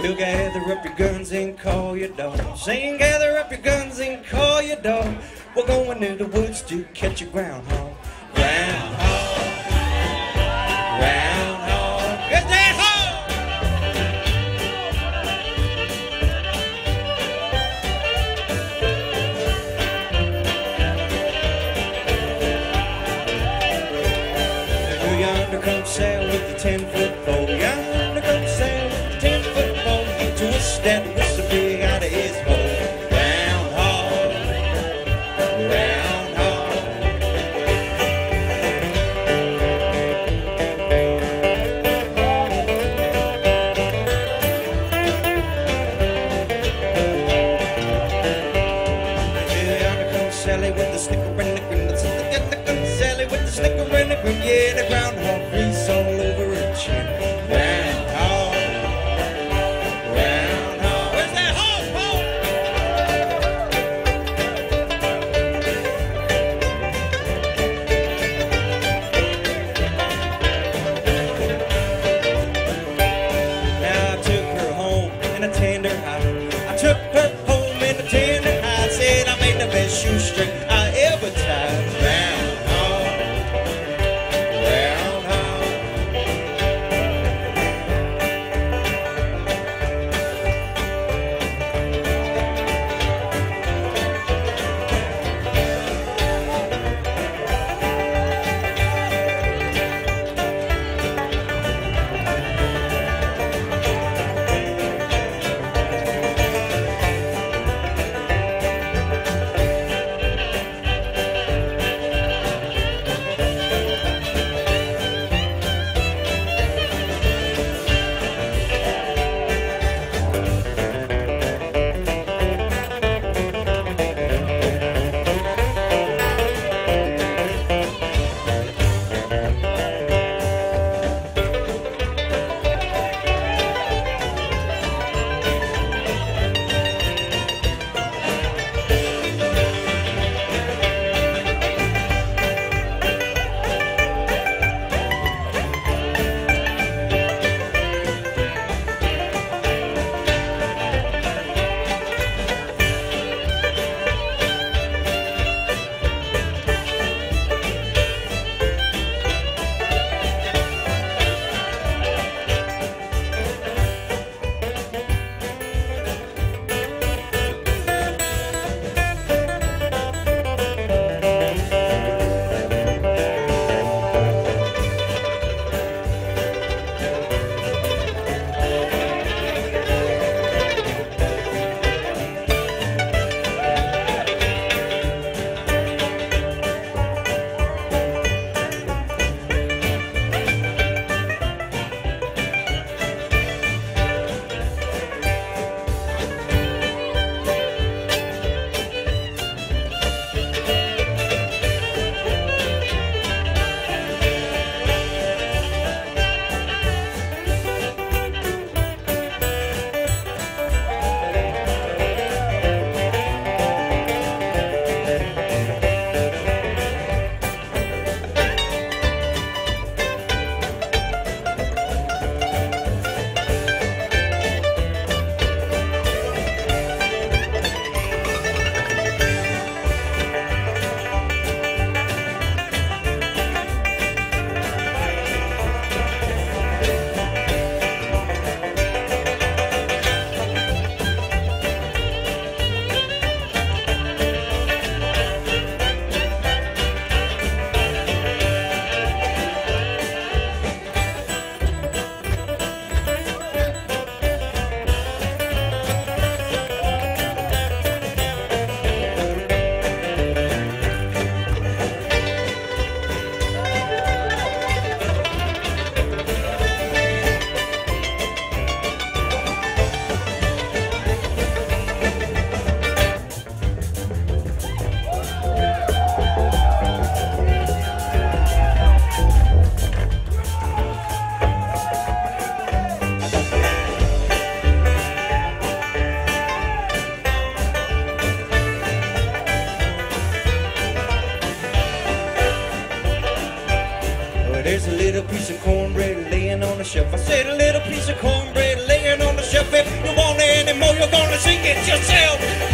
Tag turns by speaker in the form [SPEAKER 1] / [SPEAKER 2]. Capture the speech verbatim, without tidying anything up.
[SPEAKER 1] We'll gather up your guns and call your dog. Saying gather up your guns and call your dog. We're going to the woods to catch a groundhog. Groundhog, groundhog, it's that hog! Yonder comes Sal with the ten-foot pole. Yonder comes Sal with the ten-foot pole. He twists that whistle big out of his hole. Groundhog, groundhog. Yonder comes Sally with the snicker and the grin. Yonder comes Sally with the snicker and the grin. Yeah, the groundhog grease all over her chin. Groundhog, groundhog. Where's that hog, Paul? Now I took her home in a tender hide. I took her home in a tender hide. Said I made the best shoestring I ever tied. Groundhog, groundhog. There's a little piece of cornbread laying on the shelf. I said a little piece of cornbread laying on the yourself. If you want any more, you're gonna sing it yourself.